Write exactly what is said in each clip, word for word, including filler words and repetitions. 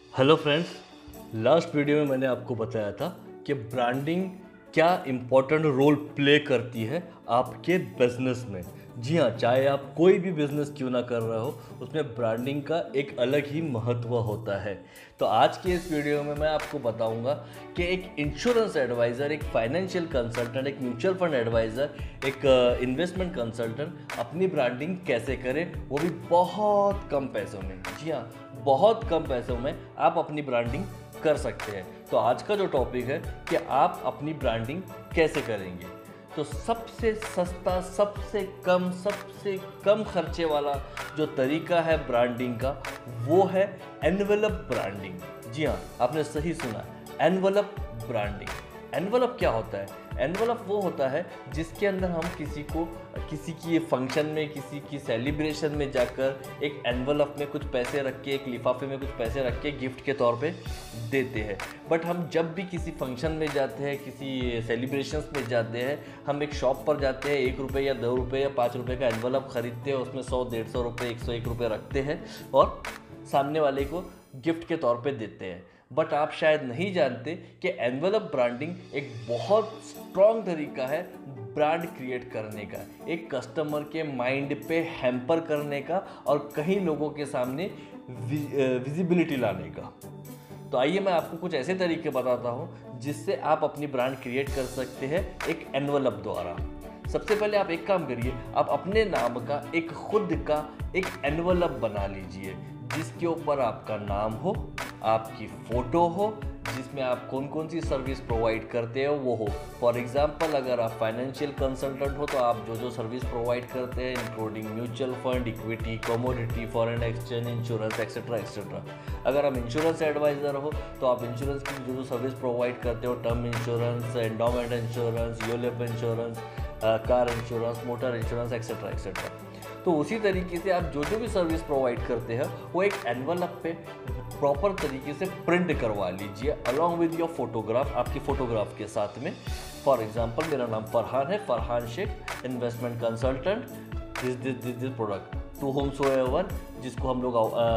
Hello friends, last video में मैंने आपको बताया था कि ब्रांडिंग क्या इम्पोर्टेंट रोल प्ले करती है आपके बिजनेस में। जी हाँ, चाहे आप कोई भी बिजनेस क्यों ना कर रहे हो, उसमें ब्रांडिंग का एक अलग ही महत्व होता है। तो आज के इस वीडियो में मैं आपको बताऊंगा कि एक इंश्योरेंस एडवाइज़र, एक फाइनेंशियल कंसल्टेंट, एक म्यूचुअल फंड एडवाइज़र, एक इन्वेस्टमेंट कंसल्टेंट अपनी ब्रांडिंग कैसे करे, वो भी बहुत कम पैसों में। जी हाँ, बहुत कम पैसों में आप अपनी ब्रांडिंग कर सकते हैं। तो आज का जो टॉपिक है कि आप अपनी ब्रांडिंग कैसे करेंगे। तो सबसे सस्ता, सबसे कम, सबसे कम खर्चे वाला जो तरीका है ब्रांडिंग का, वो है एनवेलप ब्रांडिंग। जी हाँ, आपने सही सुना, एनवेलप ब्रांडिंग। एनवेलप क्या होता है? एनवेलप वो होता है जिसके अंदर हम किसी को, किसी की फंक्शन में, किसी की सेलिब्रेशन में जाकर एक एनवेलप में कुछ पैसे रख के, एक लिफाफे में कुछ पैसे रख के गिफ्ट के तौर पे देते हैं। बट हम जब भी किसी फंक्शन में जाते हैं, किसी सेलिब्रेशंस में जाते हैं, हम एक शॉप पर जाते हैं, एक रुपये या दो रुपये या पाँच रुपये का एनवेलप खरीदते हैं, उसमें सौ डेढ़ सौ रुपये, एक सौ एक रुपये रखते हैं और सामने वाले को गिफ्ट के तौर पे देते हैं। बट आप शायद नहीं जानते कि एनवेलप ब्रांडिंग एक बहुत स्ट्रॉन्ग तरीका है ब्रांड क्रिएट करने का, एक कस्टमर के माइंड पे हैम्पर करने का और कई लोगों के सामने विजिबिलिटी लाने का। तो आइए मैं आपको कुछ ऐसे तरीके बताता हूँ जिससे आप अपनी ब्रांड क्रिएट कर सकते हैं एक एनवेलप द्वारा। सबसे पहले आप एक काम करिए, आप अपने नाम का एक खुद का एक एनवेलप बना लीजिए जिसके ऊपर आपका नाम हो, आपकी फ़ोटो हो, जिसमें आप कौन कौन सी सर्विस प्रोवाइड करते हो वो हो। फॉर एग्जांपल, अगर आप फाइनेंशियल कंसल्टेंट हो तो आप जो जो सर्विस प्रोवाइड करते हैं, including mutual fund, equity, commodity, foreign exchange, insurance, etcetera etcetera. अगर आप इंश्योरेंस एडवाइज़र हो तो आप इंश्योरेंस की जो जो सर्विस प्रोवाइड करते हो, term insurance, endowment insurance, ULIP insurance, car insurance, motor insurance, etcetera etcetera. तो उसी तरीके से आप जो जो भी सर्विस प्रोवाइड करते हैं वो एक एनवेलप पे प्रॉपर तरीके से प्रिंट करवा लीजिए अलॉन्ग विद योर फोटोग्राफ, आपकी फ़ोटोग्राफ के साथ में। फॉर एग्जांपल, मेरा नाम फरहान है, Farhan Shaikh, investment consultant, this this this this product to whomsoever, जिसको हम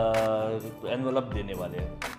लोग एनवेलप देने वाले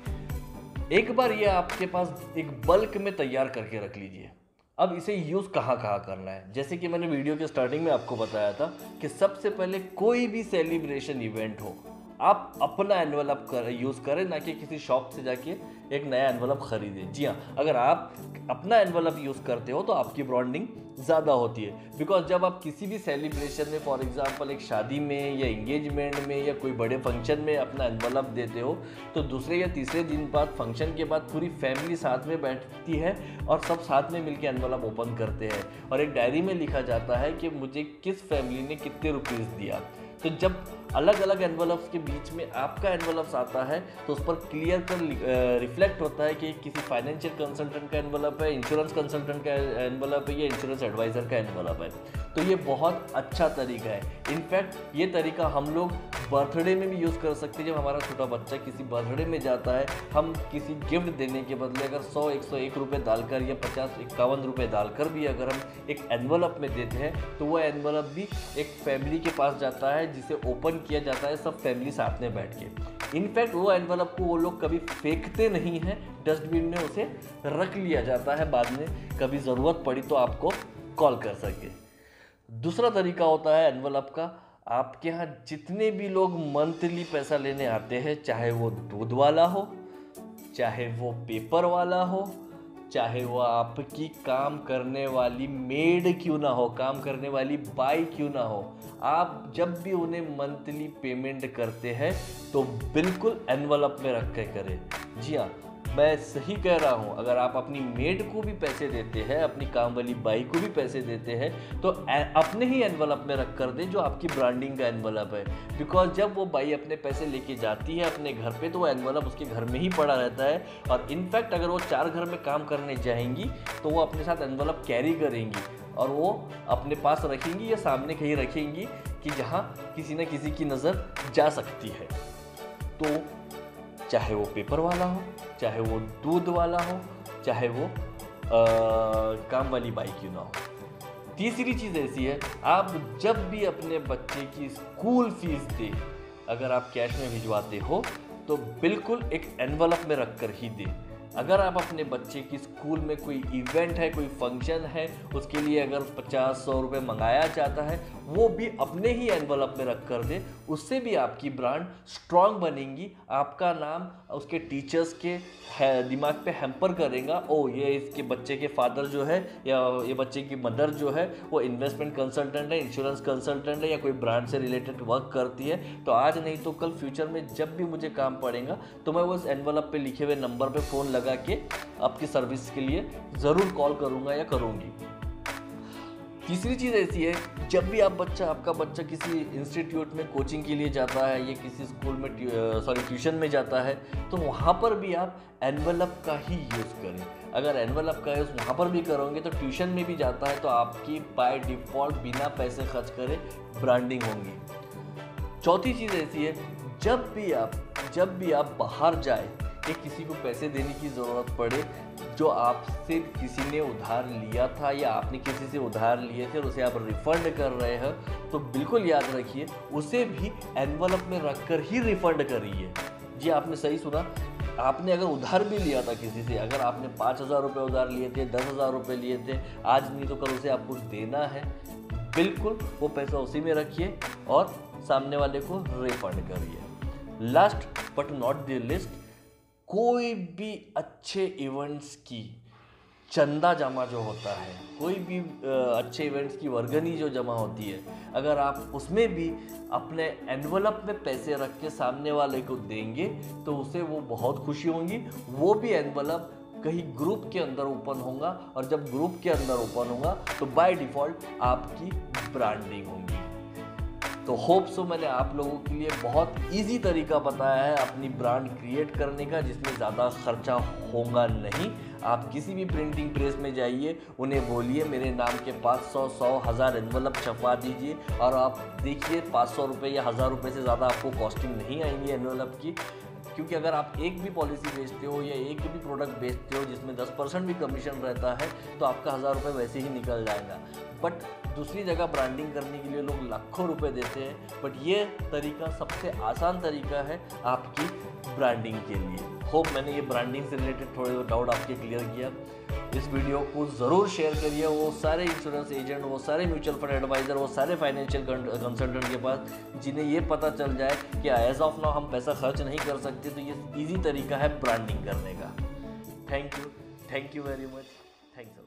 हैं। एक बार ये आपके पास एक बल्क में तैयार करके रख लीजिए। अब इसे यूज़ कहाँ कहाँ करना है, जैसे कि मैंने वीडियो के स्टार्टिंग में आपको बताया था कि सबसे पहले कोई भी सेलिब्रेशन इवेंट हो, आप अपना एनवेलप कर यूज़ करें, ना कि किसी शॉप से जाके एक नया एनवेलप खरीदें। जी हाँ, अगर आप अपना एनवेलप यूज़ करते हो तो आपकी ब्रांडिंग ज़्यादा होती है। बिकॉज जब आप किसी भी सेलिब्रेशन में, फॉर एग्जांपल एक शादी में या इंगेजमेंट में या कोई बड़े फंक्शन में अपना एनवेलप देते हो तो दूसरे या तीसरे दिन बाद, फंक्शन के बाद, पूरी फैमिली साथ में बैठती है और सब साथ में मिलकर एनवेलप ओपन करते हैं और एक डायरी में लिखा जाता है कि मुझे किस फैमिली ने कितने रुपीज़ दिया। तो जब अलग अलग एनवेलप्स के बीच में आपका एनवेलप्स आता है तो उस पर क्लियर कर रिफ्लेक्ट होता है कि किसी फाइनेंशियल कंसल्टेंट का एनवेलप है, इंश्योरेंस कंसल्टेंट का एनवेलप है या इंश्योरेंस एडवाइज़र का एनवेलप है। तो ये बहुत अच्छा तरीका है। इनफैक्ट ये तरीका हम लोग बर्थडे में भी यूज़ कर सकते हैं। जब हमारा छोटा बच्चा किसी बर्थडे में जाता है, हम किसी गिफ्ट देने के बदले अगर सौ एक सौ एक रुपये डालकर या पचास इक्यावन रुपये डालकर भी अगर हम एक एनवेलप में देते हैं तो वो एनवेलप भी एक फैमिली के पास जाता है, जिसे ओपन किया जाता है सब फैमिली साथ में बैठ के। इनफैक्ट वो एनवेलप को वो लोग कभी फेंकते नहीं हैं, डस्टबिन में उसे रख लिया जाता है, बाद में कभी ज़रूरत पड़ी तो आपको कॉल कर सके। दूसरा तरीका होता है एनवेलप का, आपके यहाँ जितने भी लोग मंथली पैसा लेने आते हैं, चाहे वो दूध वाला हो, चाहे वो पेपर वाला हो, चाहे वो आपकी काम करने वाली मेड क्यों ना हो, काम करने वाली बाई क्यों ना हो, आप जब भी उन्हें मंथली पेमेंट करते हैं तो बिल्कुल एनवेलप में रख के करें। जी हाँ, मैं सही कह रहा हूँ। अगर आप अपनी मेड को भी पैसे देते हैं, अपनी काम वाली बाई को भी पैसे देते हैं, तो अपने ही एनवेलप में रख कर दें जो आपकी ब्रांडिंग का एनवेलप है। बिकॉज जब वो बाई अपने पैसे लेके जाती है अपने घर पे तो वो एनवेलप उसके घर में ही पड़ा रहता है। और इनफैक्ट अगर वो चार घर में काम करने जाएंगी तो वो अपने साथ एनवेलप कैरी करेंगी और वो अपने पास रखेंगी या सामने कहीं रखेंगी कि जहाँ किसी न किसी की नज़र जा सकती है। तो चाहे वो पेपर वाला हो, चाहे वो दूध वाला हो, चाहे वो आ, काम वाली बाई क्यों ना हो। तीसरी चीज़ ऐसी है, आप जब भी अपने बच्चे की स्कूल फीस दें, अगर आप कैश में भिजवाते हो तो बिल्कुल एक एनवलप में रख कर ही दें। अगर आप अपने बच्चे की स्कूल में कोई इवेंट है, कोई फंक्शन है, उसके लिए अगर पचास सौ रुपये मंगाया जाता है, वो भी अपने ही एनवलप में रख कर दे। उससे भी आपकी ब्रांड स्ट्रांग बनेगी, आपका नाम उसके टीचर्स के दिमाग पे हैम्पर करेगा। ओ ये इसके बच्चे के फादर जो है या ये बच्चे की मदर जो है वो इन्वेस्टमेंट कंसल्टेंट है, इंश्योरेंस कंसल्टेंट है या कोई ब्रांड से रिलेटेड वर्क करती है, तो आज नहीं तो कल फ्यूचर में जब भी मुझे काम पड़ेगा तो मैं उस एनवलप पे लिखे हुए नंबर पे फ़ोन लगा के आपकी सर्विस के लिए ज़रूर कॉल करूँगा या करूँगी। तीसरी चीज़ ऐसी है, जब भी आप बच्चा आपका बच्चा किसी इंस्टीट्यूट में कोचिंग के लिए जाता है या किसी स्कूल में सॉरी ट्यूशन में जाता है, तो वहाँ पर भी आप एनवलप का ही यूज़ करें। अगर एनवलप का यूज़ वहाँ पर भी करोगे तो ट्यूशन में भी जाता है तो आपकी बाय डिफ़ॉल्ट बिना पैसे खर्च करे ब्रांडिंग होंगी। चौथी चीज़ ऐसी है, जब भी आप जब भी आप बाहर जाए या किसी को पैसे देने की ज़रूरत पड़े, जो आपसे किसी ने उधार लिया था या आपने किसी से उधार लिए थे और उसे आप रिफ़ंड कर रहे हो, तो बिल्कुल याद रखिए उसे भी एनवलप में रख कर ही रिफ़ंड करिए। जी आपने सही सुना, आपने अगर उधार भी लिया था किसी से, अगर आपने पाँच हज़ार रुपये उधार लिए थे, दस हज़ार रुपये लिए थे, आज नहीं तो कल उसे आपको देना है, बिल्कुल वो पैसा उसी में रखिए और सामने वाले को रिफ़ंड करिए। Last but not the list, कोई भी अच्छे इवेंट्स की चंदा जमा जो होता है, कोई भी अच्छे इवेंट्स की वर्गनी जो जमा होती है, अगर आप उसमें भी अपने एनवलप में पैसे रख के सामने वाले को देंगे तो उसे वो बहुत खुशी होंगी। वो भी एनवलप कहीं ग्रुप के अंदर ओपन होगा और जब ग्रुप के अंदर ओपन होगा तो बाय डिफ़ॉल्ट आपकी ब्रांडिंग होगी। तो होप सो मैंने आप लोगों के लिए बहुत इजी तरीका बताया है अपनी ब्रांड क्रिएट करने का, जिसमें ज़्यादा खर्चा होगा नहीं। आप किसी भी प्रिंटिंग प्रेस में जाइए, उन्हें बोलिए मेरे नाम के पाँच सौ सौ हज़ार एनवलप छपवा दीजिए और आप देखिए पाँच सौ रुपये या हज़ार रुपये से ज़्यादा आपको कॉस्टिंग नहीं आएंगी एनवलप की। क्योंकि अगर आप एक भी पॉलिसी बेचते हो या एक भी प्रोडक्ट बेचते हो जिसमें दस परसेंट भी कमीशन रहता है तो आपका हज़ार रुपये वैसे ही निकल जाएगा। बट दूसरी जगह ब्रांडिंग करने के लिए लोग लाखों रुपए देते हैं, बट ये तरीका सबसे आसान तरीका है आपकी ब्रांडिंग के लिए। होप मैंने ये ब्रांडिंग से रिलेटेड थोड़े डाउट आपके क्लियर किया। इस वीडियो को ज़रूर शेयर करिए वो सारे इंश्योरेंस एजेंट, वो सारे म्यूचुअल फंड एडवाइज़र, वो सारे फाइनेंशियल कंसल्टेंट के पास जिन्हें ये पता चल जाए कि एज ऑफ नाउ हम पैसा खर्च नहीं कर सकते, तो ये ईजी तरीका है ब्रांडिंग करने का। Thank you thank you very much. Thanks.